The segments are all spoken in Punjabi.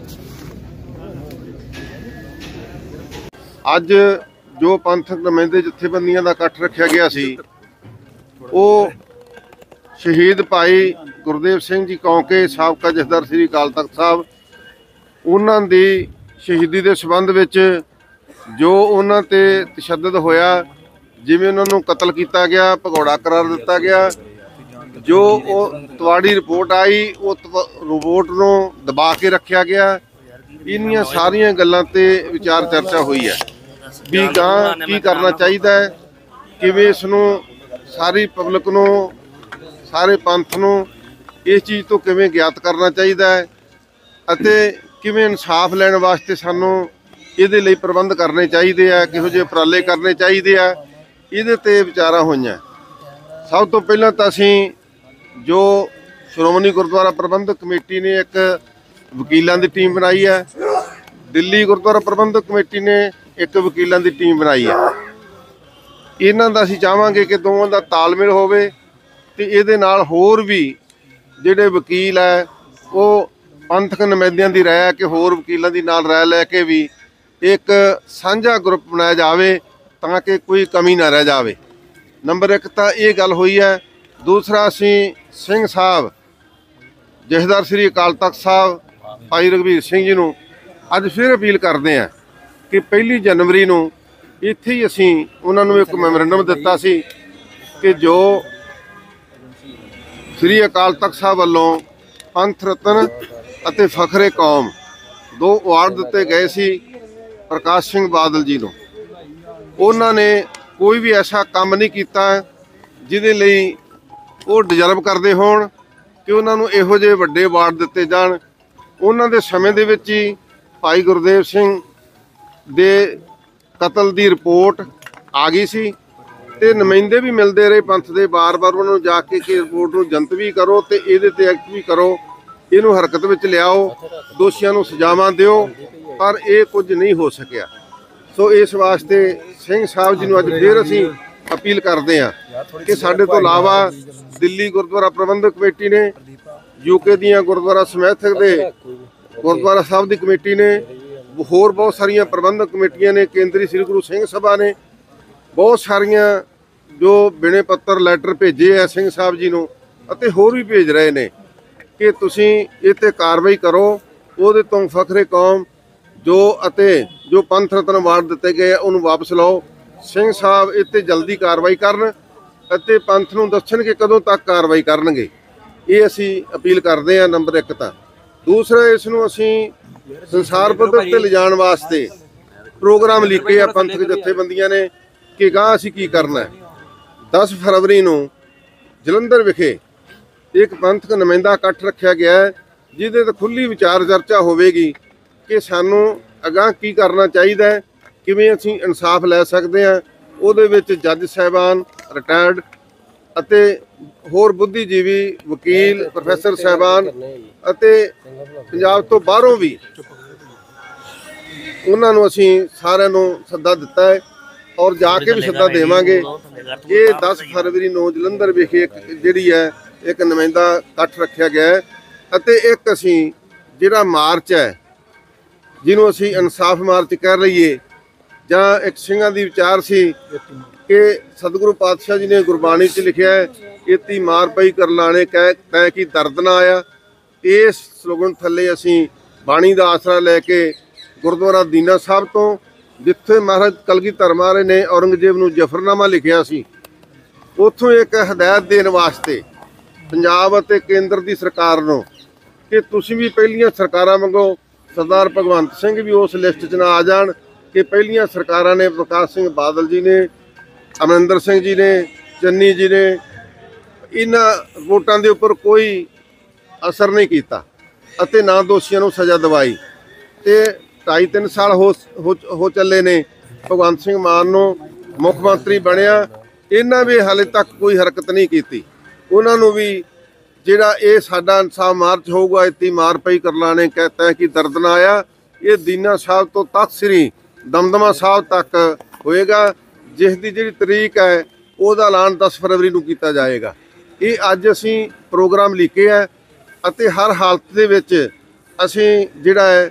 ਅੱਜ जो पंथक नुमाइंदे जथेबंदियां का इकट्ठ रखा गया सी वो शहीद भाई गुरदेव सिंह जी कौंके साबका जथेदार श्री अकाल तख्त साहब उन्हां दी शहीदी के संबंध विच जो उन्हां ते तशद्दद होया, जिवें उन्हां नूं कतल किया गया, भगौड़ा करार दिता गया, जो तवाड़ी रिपोर्ट आई वो रिपोर्ट नूं दबा के रखा गया। इन्नियां सारियां गल्लां ते विचार चर्चा हुई है भी गां की करना चाहिए, किवें इस नूं सारी पब्लिक नूं सारे पंथ नूं इस चीज़ तो किवें ज्ञात करना चाहिए अते किवें इंसाफ लैण वास्ते सानूं इहदे लई प्रबंध करने चाहिए आ, किहो जिहे उपराले करने चाहिए आ, इहदे ते विचारां होईआं। सब तो पहलां तां असीं जो श्रोमणी गुरुद्वारा प्रबंधक कमेटी ने एक वकीलों की टीम बनाई है, दिल्ली गुरुद्वारा प्रबंधक कमेटी ने एक वकीलों की टीम बनाई है। इन्हां दा असीं चाहांगे कि दोवां दा तालमेल होवे ते इहदे नाल होर भी जिहड़े वकील है वो पंथक नुमाइंदियां दी राय कि होर वकीलों की नाल राय लैके भी एक साझा ग्रुप बनाया जाए ताकि कोई कमी ना रह जाए। नंबर एक तो ये गल हुई है। दूसरा असीं सिंह साहब जथेदार श्री अकाल तख्त साहब भाई रघबीर सिंह जी नूं अज फिर अपील करते हैं कि 1 जनवरी नूं इत्थे ही असीं उन्हां नूं एक मैमोरेंडम दिता सी कि जो श्री अकाल तख्त साहब वालों पंथ रत्न अते फखरे कौम 2 अवार्ड दिते गए सी प्रकाश सिंह बादल जी नूं। उन्हां ने कोई भी ऐसा काम नहीं किया जिहदे लई वो डिजर्व करते होण कि उन्हां नूं इहो जिहे वड्डे अवार्ड दिते जाण। उन्हां दे समय दे विच ही भाई गुरदेव सिंह दे कतल की रिपोर्ट आ गई सी ते नुमाइंदे भी मिलते रहे पंथ दे, बार बार उन्होंने जाके कि रिपोर्ट नूं जंत भी करो ते इहदे ते एक्ट भी करो, इहनूं हरकत विच लियाओ, दोषियों नूं सजावां दिओ, पर यह कुछ नहीं हो सकिया। सो इस वास्ते सिंह साहब जी नूं अज फिर असीं अपील करते हैं कि साडे तो इलावा दिल्ली गुरुद्वारा प्रबंधक कमेटी ने, यूके दीआं गुरुद्वारा समैथक दे गुरुद्वारा साहब की कमेटी ने, होर बहुत सारिया प्रबंधक कमेटियां ने, केंद्री श्री गुरु सिंह सभा ने बहुत सारिया जो बिने पत्र लैटर भेजे है सिंह साहब जी नूं अते होर भी भेज रहे हैं कि तुसीं इह ते कार्रवाई करो, उहदे तों फखरे कौम जो अते जो पंथ रत्न अवार्ड दिते गए उन्होंने वापस लाओ। सिंह साहब इत्ते जल्दी कार्रवाई करन अते पंथ नूं दस्सण कि कदों तक कार्रवाई करनगे, ये असीं अपील करते हैं। नंबर एक तां दूसरा इस नूं असीं संसार पद्धर ते लिजाण वास्ते प्रोग्राम लिखे आ पंथक जथेबंदियां ने कि गां असीं की करना है। 10 फरवरी नूं जलंधर विखे एक पंथक नुमाइंदा इकट्ठ रखा गया है जिहदे ते खुली विचार चर्चा होवेगी कि सानूं अगां की करना चाहिए, किवें असीं इंसाफ लै सकदे हां। उहदे विच जज साहिबान रिटायर्ड अते होर बुद्धिजीवी वकील प्रोफैसर साहिबान अते पंजाब तो बाहरों भी उन्हां नूं असीं सारिआं नूं सद्दा दिता है और जाके भी सद्दा देवांगे। ये 10 फरवरी नूं जलंधर विखे जिहड़ी है एक नुमाइंदा इकट्ठ रखा गया है अते एक असीं जिहड़ा मार्च है जिन्हों असीं इंसाफ मार्च कह रहीए जां एक ਸਿੰਘਾਂ ਦੀ विचार सी कि सतगुरु पातशाह जी ने गुरबाणी च लिखा है इति मार पई कर लाने तै की दर्द ना आया। इस स्लोगन थले असीं बाणी का आसरा लैके गुरुद्वारा दीना साहब तो जिथे महाराज कलगीधर महाराज ने औरंगजेब नूं जफरनामा लिखिया सी उत्थों एक हदायत देण वास्ते पंजाब अते केंद्र की सरकार नूं कि तुसीं भी पहलियां सरकारां वांगू सरदार भगवंत सिंह भी उस लिस्ट च ना आ जाण कि पहलियां सरकारां ने प्रकाश सिंह बादल जी ने, अमरिंदर सिंह जी ने, चन्नी जी ने इन्हां रिपोर्टां दे उपर कोई असर नहीं किया अते ना दोषियों नूं सज़ा दवाई ते 2.5-3 साल हो चले ने। भगवंत सिंह मान नूं मुख मंत्री बनिया, इन्हां भी हाले तक कोई हरकत नहीं की। उन्हां नूं भी जिहड़ा ये साडा इंसाफ मार्च होगा इत्ती मार पई कर लाने कहता है कि दर्द ना आया, ये दीना साहब तो तख्त श्री दमदमा साहब तक होएगा जिस दी जिहड़ी तरीक है ਉਹਦਾ ਐਲਾਨ 10 फरवरी ਨੂੰ ਕੀਤਾ ਜਾਏਗਾ। ਇਹ ਅੱਜ ਅਸੀਂ ਪ੍ਰੋਗਰਾਮ ਲਿਖੇ ਹੈ ਅਤੇ ਹਰ ਹਾਲਤ ਦੇ ਵਿੱਚ ਅਸੀਂ ਜਿਹੜਾ ਹੈ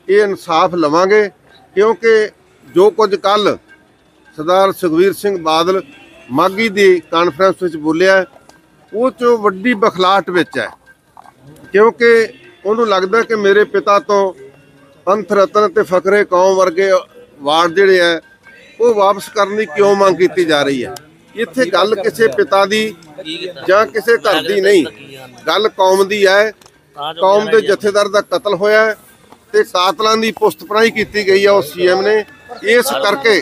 ਇਹ ਇਨਸਾਫ ਲਵਾਂਗੇ, ਕਿਉਂਕਿ ਜੋ ਕੁਝ ਕੱਲ ਸਰਦਾਰ ਸੁਖਬੀਰ ਸਿੰਘ ਬਾਦਲ ਮਾਘੀ ਦੀ ਕਾਨਫਰੰਸ ਵਿੱਚ ਬੋਲਿਆ ਉਹ 'ਚੋਂ ਵੱਡੀ ਬਖਲਾਹਟ ਵਿੱਚ ਹੈ, ਕਿਉਂਕਿ ਉਹਨੂੰ ਲੱਗਦਾ ਕਿ ਮੇਰੇ ਪਿਤਾ ਤੋਂ ਪੰਥ ਰਤਨ ਤੇ ਫਖਰੇ ਕੌਮ ਵਰਗੇ ਵਾਰਡ ਜਿਹੜੇ ਹੈ ਉਹ ਵਾਪਸ ਕਰਨ ਦੀ ਕਿਉਂ ਮੰਗ ਕੀਤੀ ਜਾ ਰਹੀ ਹੈ। ਇੱਥੇ ਗੱਲ ਕਿਸੇ ਪਿਤਾ ਦੀ ਜਾਂ ਕਿਸੇ ਘਰ ਦੀ ਨਹੀਂ, ਗੱਲ ਕੌਮ ਦੀ ਹੈ। ਕੌਮ ਦੇ ਜਥੇਦਾਰ ਦਾ ਕਤਲ ਹੋਇਆ ਤੇ ਕਾਤਲਾਂ ਦੀ ਪੁਸ਼ਤਪਨਾਹੀ ਕੀਤੀ ਗਈ ਹੈ ਉਹ ਸੀਐਮ ਨੇ। ਇਸ ਕਰਕੇ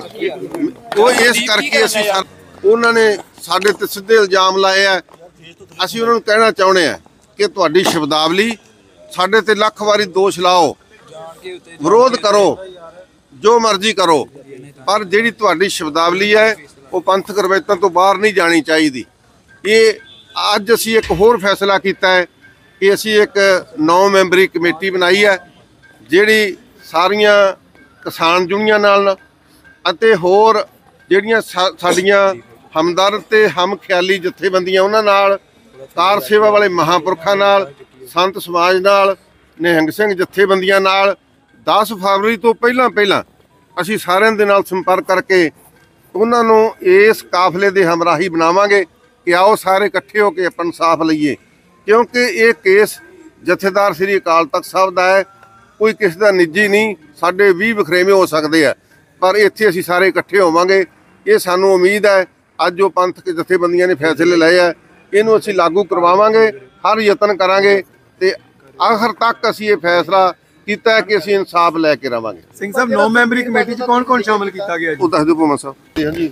ਅਸੀਂ ਉਹਨਾਂ ਨੇ ਸਾਡੇ ਤੇ ਸਿੱਧੇ ਇਲਜ਼ਾਮ ਲਾਏ ਆ। ਅਸੀਂ ਉਹਨਾਂ ਨੂੰ ਕਹਿਣਾ ਚਾਹੁੰਦੇ ਆ ਕਿ ਤੁਹਾਡੀ ਸ਼ਬਦਾਵਲੀ ਸਾਡੇ ਤੇ ਲੱਖ ਵਾਰੀ ਦੋਸ਼ ਲਾਓ, ਵਿਰੋਧ ਕਰੋ, ਜੋ ਮਰਜ਼ੀ ਕਰੋ, ਪਰ ਜਿਹੜੀ ਤੁਹਾਡੀ ਸ਼ਬਦਾਵਲੀ ਹੈ ਉਹ ਪੰਥਕ ਰਵਾਇਤਾਂ ਤੋਂ ਬਾਹਰ ਨਹੀਂ ਜਾਣੀ ਚਾਹੀਦੀ। ਇਹ ਅੱਜ ਅਸੀਂ ਇੱਕ ਹੋਰ ਫੈਸਲਾ ਕੀਤਾ ਹੈ ਕਿ ਅਸੀਂ ਇੱਕ 9 ਮੈਂਬਰੀ ਕਮੇਟੀ ਬਣਾਈ ਹੈ, ਜਿਹੜੀ ਸਾਰੀਆਂ ਕਿਸਾਨ ਯੂਨੀਅਨਾਂ ਨਾਲ ਅਤੇ ਹੋਰ ਜਿਹੜੀਆਂ ਸਾਡੀਆਂ ਹਮਦਰਦ ਤੇ ਹਮਖਿਆਲੀ ਜਥੇਬੰਦੀਆਂ ਉਹਨਾਂ ਨਾਲ, ਕਾਰ ਸੇਵਾ ਵਾਲੇ ਮਹਾਂਪੁਰਖਾਂ ਨਾਲ, ਸੰਤ ਸਮਾਜ ਨਾਲ, ਨਿਹੰਗ ਸਿੰਘ ਜਥੇਬੰਦੀਆਂ ਨਾਲ 10 ਫਰਵਰੀ ਤੋਂ ਪਹਿਲਾਂ ਅਸੀਂ ਸਾਰਿਆਂ ਦੇ ਨਾਲ ਸੰਪਰਕ ਕਰਕੇ ਉਹਨਾਂ ਨੂੰ ਇਸ ਕਾਫਲੇ ਦੇ ਹਮਰਾਹੀ ਬਣਾਵਾਂਗੇ ਕਿ ਆਓ ਸਾਰੇ ਇਕੱਠੇ ਹੋ ਕੇ ਆਪਾਂ ਇਨਸਾਫ ਲਈਏ, ਕਿਉਂਕਿ ਇਹ ਕੇਸ ਜਥੇਦਾਰ ਸ੍ਰੀ ਅਕਾਲ ਤਖਤ ਸਾਹਿਬ ਦਾ ਹੈ, ਕੋਈ ਕਿਸੇ ਦਾ ਨਿੱਜੀ ਨਹੀਂ। ਸਾਡੇ 20 ਵਖਰੇਵੇਂ ਹੋ ਸਕਦੇ ਆ, ਪਰ ਇੱਥੇ ਅਸੀਂ ਸਾਰੇ ਇਕੱਠੇ ਹੋਵਾਂਗੇ। ਇਹ ਸਾਨੂੰ ਉਮੀਦ ਹੈ ਅੱਜ ਜੋ ਪੰਥਕ ਜਥੇਬੰਦੀਆਂ ਨੇ ਫੈਸਲੇ ਲਏ ਆ ਇਹਨੂੰ ਅਸੀਂ ਲਾਗੂ ਕਰਵਾਵਾਂਗੇ, ਹਰ ਯਤਨ ਕਰਾਂਗੇ ਤੇ ਆਖਰ ਤੱਕ ਅਸੀਂ ਇਹ ਫੈਸਲਾ ਕੀਤਾ ਕਿ ਅਸੀਂ ਇਨਸਾਫ ਲੈ ਕੇ ਰਵਾਂਗੇ। ਸਿੰਘ ਸਾਹਿਬ 9 ਮੈਂਬਰੀ ਕਮੇਟੀ 'ਚ ਕੌਣ ਸ਼ਾਮਲ ਕੀਤਾ ਗਿਆ ਜੀ? ਉਹ ਦੱਸ ਦਿਓ ਭੂਮਾ ਸਾਹਿਬ। ਹਾਂਜੀ,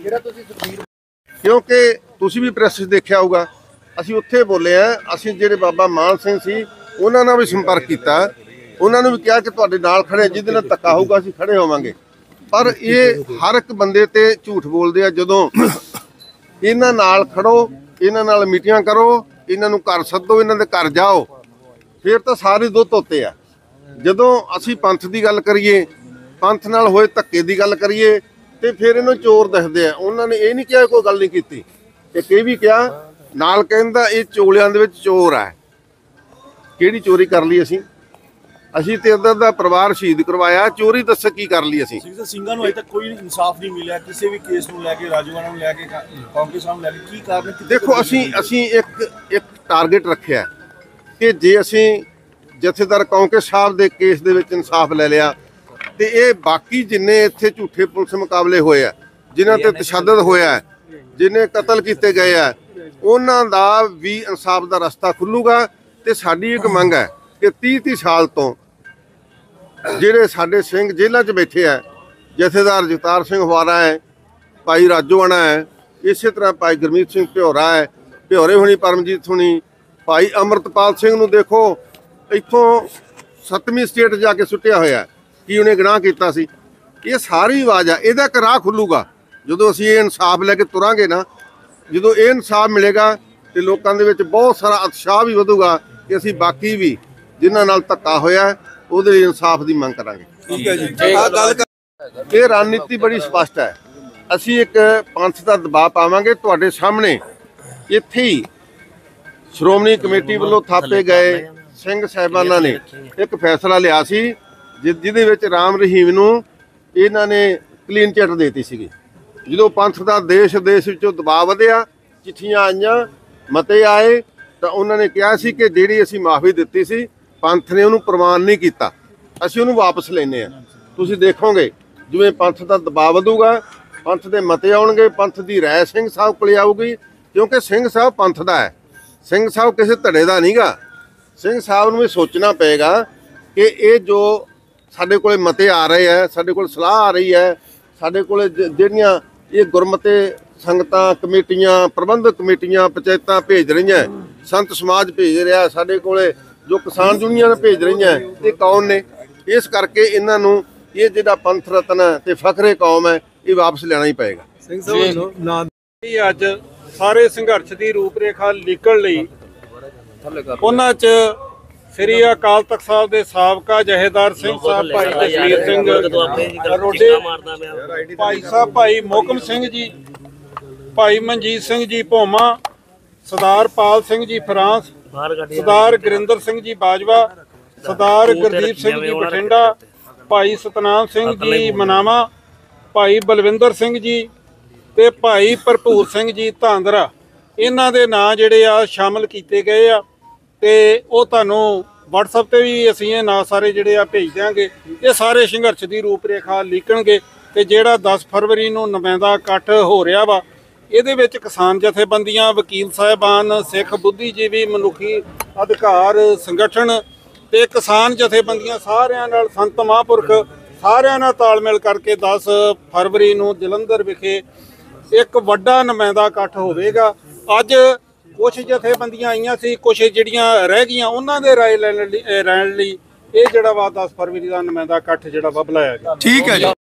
ਕਿਉਂਕਿ ਤੁਸੀਂ ਵੀ ਪ੍ਰੈਸ 'ਚ ਦੇਖਿਆ ਹੋਊਗਾ, ਅਸੀਂ ਉੱਥੇ ਬੋਲੇ ਆ। ਅਸੀਂ ਜਿਹੜੇ ਬਾਬਾ ਮਾਨ ਸਿੰਘ ਸੀ ਉਹਨਾਂ ਨਾਲ ਵੀ ਸੰਪਰਕ ਕੀਤਾ, ਉਹਨਾਂ ਨੂੰ ਵੀ ਕਿਹਾ ਕਿ ਤੁਹਾਡੇ ਨਾਲ ਖੜੇ, ਜਿਹਦੇ ਨਾਲ ਧੱਕਾ ਹੋਊਗਾ ਅਸੀਂ ਖੜੇ ਹੋਵਾਂਗੇ। ਪਰ ਇਹ ਹਰ ਇੱਕ ਬੰਦੇ ਤੇ ਝੂਠ ਬੋਲਦੇ ਆ। ਜਦੋਂ ਇਹਨਾਂ ਨਾਲ ਖੜੋ, ਇਹਨਾਂ ਨਾਲ ਮੀਟਿੰਗਾਂ ਕਰੋ, ਇਹਨਾਂ ਨੂੰ ਘਰ ਸੱਦੋ, ਇਹਨਾਂ ਦੇ ਘਰ ਜਾਓ, ਫਿਰ ਤਾਂ ਸਾਰੇ ਦੁੱਧ ਧੋਤੇ ਆ। ਜਦੋਂ ਅਸੀਂ ਪੰਥ ਦੀ ਗੱਲ ਕਰੀਏ, ਪੰਥ ਨਾਲ ਹੋਏ ਧੱਕੇ ਦੀ ਗੱਲ ਕਰੀਏ ਤੇ ਫਿਰ ਇਹਨੂੰ ਚੋਰ ਦੱਸਦੇ ਆ। ਉਹਨਾਂ ਨੇ ਇਹ ਨਹੀਂ ਕਿਹਾ ਕੋਈ ਗੱਲ ਨਹੀਂ ਕੀਤੀ, ਇੱਕ ਇਹ ਵੀ ਕਿਹਾ ਨਾਲ ਕਹਿੰਦਾ ਇਹ ਚੋਲਿਆਂ ਦੇ ਵਿੱਚ ਚੋਰ ਹੈ। ਕਿਹੜੀ ਚੋਰੀ ਕਰ ਲਈ ਅਸੀਂ ਤੇ ਇੱਧਰ ਦਾ ਪਰਿਵਾਰ ਸ਼ਹੀਦ ਕਰਵਾਇਆ, ਚੋਰੀ ਦੱਸੋ ਕੀ ਕਰ ਲਈ ਅਸੀਂ? ਸਿੰਘਾਂ ਨੂੰ ਅਜੇ ਤੱਕ ਕੋਈ ਇਨਸਾਫ ਨਹੀਂ ਮਿਲਿਆ ਕਿਸੇ ਵੀ ਕੇਸ ਨੂੰ ਲੈ ਕੇ, ਰਾਜੂਆਣਾ ਨੂੰ ਲੈ ਕੇ, ਕਾਂਗਰਸ ਨੂੰ ਲੈ ਕੇ, ਕੀ ਕਾਰਨ? ਦੇਖੋ ਅਸੀਂ ਇੱਕ ਟਾਰਗੇਟ ਰੱਖਿਆ ਕਿ ਜੇ ਅਸੀਂ ਜਥੇਦਾਰ ਕੌਂਕੇ ਸਾਹਿਬ ਦੇ ਕੇਸ ਦੇ ਵਿੱਚ ਇਨਸਾਫ ਲੈ ਲਿਆ ਤੇ ਇਹ ਬਾਕੀ ਜਿੰਨੇ ਇੱਥੇ ਝੂਠੇ ਪੁਲਿਸ ਮੁਕਾਬਲੇ ਹੋਏ ਆ, ਜਿਨ੍ਹਾਂ ਤੇ ਤਸ਼ੱਦਦ ਹੋਇਆ, ਜਿੰਨੇ ਕਤਲ ਕੀਤੇ ਗਏ ਆ, ਉਹਨਾਂ ਦਾ ਵੀ ਇਨਸਾਫ ਦਾ ਰਸਤਾ ਖੁੱਲੂਗਾ। ਤੇ ਸਾਡੀ ਇੱਕ ਮੰਗ ਹੈ ਕਿ 30 ਸਾਲ ਤੋਂ ਜਿਹੜੇ ਸਾਡੇ ਸਿੰਘ ਜੇਲ੍ਹਾਂ 'ਚ ਬੈਠੇ ਆ, ਜਥੇਦਾਰ ਜਗਤਾਰ ਸਿੰਘ ਹਵਾਰਾ ਹੈ, ਭਾਈ ਰਾਜੋਆਣਾ ਹੈ, ਇਸੇ ਤਰ੍ਹਾਂ ਭਾਈ ਗੁਰਮੀਤ ਸਿੰਘ ਭਿਓਰੇ ਹੋਣੀ, ਪਰਮਜੀਤ ਹੋਣੀ, ਭਾਈ ਅਮਰਤਪਾਲ ਸਿੰਘ ਨੂੰ ਦੇਖੋ ਇੱਥੋਂ 7ਵੀਂ ਸਟੇਟ ਜਾ ਕੇ ਸੁੱਟਿਆ ਹੋਇਆ, ਕੀ ਉਹਨੇ ਗੁਨਾਹ ਕੀਤਾ ਸੀ? ਇਹ ਸਾਰੀ ਆਵਾਜ਼ ਆ। ਇਹਦਾ ਇੱਕ ਰਾਹ ਖੁੱਲੂਗਾ ਜਦੋਂ ਅਸੀਂ ਇਹ ਇਨਸਾਫ ਲੈ ਕੇ ਤੁਰਾਂਗੇ ਨਾ। ਜਦੋਂ ਇਹ ਇਨਸਾਫ ਮਿਲੇਗਾ ਤੇ ਲੋਕਾਂ ਦੇ ਵਿੱਚ ਬਹੁਤ ਸਾਰਾ ਉਤਸ਼ਾਹ ਵੀ ਵਧੂਗਾ ਕਿ ਅਸੀਂ ਬਾਕੀ ਵੀ ਜਿਨ੍ਹਾਂ ਨਾਲ ਧੱਕਾ ਹੋਇਆ ਉਹਦੇ ਲਈ ਇਨਸਾਫ ਦੀ ਮੰਗ ਕਰਾਂਗੇ। ਠੀਕ ਹੈ ਜੀ। ਇਹ ਰਣਨੀਤੀ ਬੜੀ ਸਪਸ਼ਟ ਹੈ। ਅਸੀਂ ਇੱਕ ਪੰਥ ਦਾ ਦਬਾਅ ਪਾਵਾਂਗੇ। ਤੁਹਾਡੇ ਸਾਹਮਣੇ ਇੱਥੇ ਹੀ ਸ਼੍ਰੋਮਣੀ ਕਮੇਟੀ ਵੱਲੋਂ ਥਾਪੇ ਗਏ ਸਿੰਘ ਸਾਹਿਬਾਨਾਂ ਨੇ ਇੱਕ ਫੈਸਲਾ ਲਿਆ ਸੀ ਜਿਹਦੇ ਵਿੱਚ ਰਾਮ ਰਹੀਮ ਨੂੰ ਇਹਨਾਂ ਨੇ ਕਲੀਨ ਚਿੱਟ ਦੇਤੀ ਸੀਗੀ। ਜਦੋਂ ਪੰਥ ਦਾ ਦੇਸ਼ ਵਿੱਚੋਂ ਦਬਾਅ ਵਧਿਆ, ਚਿੱਠੀਆਂ ਆਈਆਂ, ਮਤੇ ਆਏ, ਤਾਂ ਉਹਨਾਂ ਨੇ ਕਿਹਾ ਸੀ ਕਿ ਜਿਹੜੀ ਅਸੀਂ ਮਾਫੀ ਦਿੱਤੀ ਸੀ ਪੰਥ ਨੇ ਉਹਨੂੰ ਪ੍ਰਵਾਨ ਨਹੀਂ ਕੀਤਾ, ਅਸੀਂ ਉਹਨੂੰ ਵਾਪਸ ਲੈਂਦੇ ਹਾਂ। ਤੁਸੀਂ ਦੇਖੋਗੇ ਜਿਵੇਂ ਪੰਥ ਦਾ ਦਬਾਅ ਵਧੂਗਾ, ਪੰਥ ਦੇ ਮਤੇ ਆਉਣਗੇ, ਪੰਥ ਦੀ ਰਾਏ ਸਿੰਘ ਸਾਹਿਬ ਕੋਲ ਆਊਗੀ, ਕਿਉਂਕਿ ਸਿੰਘ ਸਾਹਿਬ ਪੰਥ ਦਾ ਹੈ, ਸਿੰਘ ਸਾਹਿਬ ਕਿਸੇ ਧੜੇ ਦਾ ਨਹੀਂਗਾ। ਸਿੰਘ ਸਾਹਿਬ ਨੂੰ ਵੀ ਸੋਚਣਾ ਪਏਗਾ ਕਿ ਇਹ ਜੋ ਸਾਡੇ ਕੋਲ ਮਤੇ ਆ ਰਹੇ ਹੈ, ਸਾਡੇ ਕੋਲ ਸਲਾਹ ਆ ਰਹੀ ਹੈ, ਸਾਡੇ ਕੋਲ ਜਿਹੜੀਆਂ ਇਹ ਗੁਰਮਤੇ ਸੰਗਤਾਂ, ਕਮੇਟੀਆਂ, ਪ੍ਰਬੰਧਕ ਕਮੇਟੀਆਂ, ਪੰਚਾਇਤਾਂ ਭੇਜ ਰਹੀਆਂ, ਸੰਤ ਸਮਾਜ ਭੇਜ ਰਿਹਾ, ਸਾਡੇ ਕੋਲੇ ਜੋ ਕਿਸਾਨ ਯੂਨੀਅਨ ਭੇਜ ਰਹੀਆਂ, ਇਹ ਕੌਣ ਨੇ? ਇਸ ਕਰਕੇ ਇਹਨਾਂ ਨੂੰ ਇਹ ਜਿਹੜਾ ਪੰਥ ਰਤਨ ਹੈ ਤੇ ਫਖਰੇ ਕੌਮ ਹੈ, ਇਹ ਵਾਪਸ ਲੈਣਾ ਹੀ ਪਏਗਾ। ਸਿੰਘ ਸਾਹਿਬ ਅੱਜ ਸਾਰੇ ਸੰਘਰਸ਼ ਦੀ ਰੂਪਰੇਖਾ ਲਿਖਣ ਲਈ ਉਹਨਾਂ 'ਚ ਸ੍ਰੀ ਅਕਾਲ ਤਖਤ ਸਾਹਿਬ ਦੇ ਸਾਬਕਾ ਜਥੇਦਾਰ ਸਿੰਘ ਸਾਹਿਬ ਭਾਈ ਜਸਵੀਰ ਸਿੰਘ ਰੋਡੇ, ਭਾਈ ਸਾਹਿਬ ਭਾਈ ਮੋਹਕਮ ਸਿੰਘ ਜੀ, ਭਾਈ ਮਨਜੀਤ ਸਿੰਘ ਜੀ ਭੋਮਾ, ਸਰਦਾਰ ਪਾਲ ਸਿੰਘ ਜੀ ਫਰਾਂਸ, ਸਰਦਾਰ ਗੁਰਿੰਦਰ ਸਿੰਘ ਜੀ ਬਾਜਵਾ ਸਰਦਾਰ ਗੁਰਦੀਪ ਸਿੰਘ ਜੀ ਬਠਿੰਡਾ, ਭਾਈ ਸਤਨਾਮ ਸਿੰਘ ਜੀ ਮਨਾਵਾ, ਭਾਈ ਬਲਵਿੰਦਰ ਸਿੰਘ ਜੀ ਤੇ ਭਾਈ ਭਰਪੂਰ ਸਿੰਘ ਜੀ ਧਾਂਦਰਾ, ਇਹਨਾਂ ਦੇ ਨਾਂ ਜਿਹੜੇ ਆ ਸ਼ਾਮਲ ਕੀਤੇ ਗਏ ਆ ਤੇ ਉਹ ਤੁਹਾਨੂੰ WhatsApp ਤੇ ਵੀ ਅਸੀਂ ਇਹ ਨਾਂ ਸਾਰੇ ਜਿਹੜੇ ਆ ਭੇਜ ਦਿਆਂਗੇ। ਇਹ ਸਾਰੇ ਸੰਘਰਸ਼ ਦੀ ਰੂਪਰੇਖਾ ਲਿਖਣਗੇ ਤੇ ਜਿਹੜਾ 10 ਫਰਵਰੀ ਨੂੰ ਨੁਮਾਇੰਦਾ ਇਕੱਠ ਹੋ ਰਿਹਾ ਵਾ, ਇਹਦੇ ਵਿੱਚ ਕਿਸਾਨ ਜਥੇਬੰਦੀਆਂ, ਵਕੀਲ ਸਾਹਿਬਾਨ, ਸਿੱਖ ਬੁੱਧੀਜੀਵੀ, ਮਨੁੱਖੀ ਅਧਿਕਾਰ ਸੰਗਠਨ ਤੇ ਕਿਸਾਨ ਜਥੇਬੰਦੀਆਂ ਸਾਰਿਆਂ ਨਾਲ, ਸੰਤ ਮਹਾਂਪੁਰਖ ਸਾਰਿਆਂ ਨਾਲ ਤਾਲਮੇਲ ਕਰਕੇ 10 ਫਰਵਰੀ ਨੂੰ ਜਲੰਧਰ ਵਿਖੇ ਇੱਕ ਵੱਡਾ ਨੁਮਾਇੰਦਾ ਇਕੱਠ ਹੋਵੇਗਾ। ਅੱਜ ਕੁਝ ਜਥੇਬੰਦੀਆਂ ਆਈਆਂ ਸੀ, ਕੁਝ ਜਿਹੜੀਆਂ ਰਹਿ ਗਈਆਂ, ਉਹਨਾਂ ਦੇ ਰਾਏ ਲੈਣ ਲਈ ਇਹ ਜਿਹੜਾ ਵਾ 10 ਫਰਵਰੀ ਦਾ ਨੁਮਾਇੰਦਾ ਇਕੱਠ ਜਿਹੜਾ ਵਾ ਬੁਲਾਇਆ ਗਿਆ। ਠੀਕ ਹੈ ਜੀ।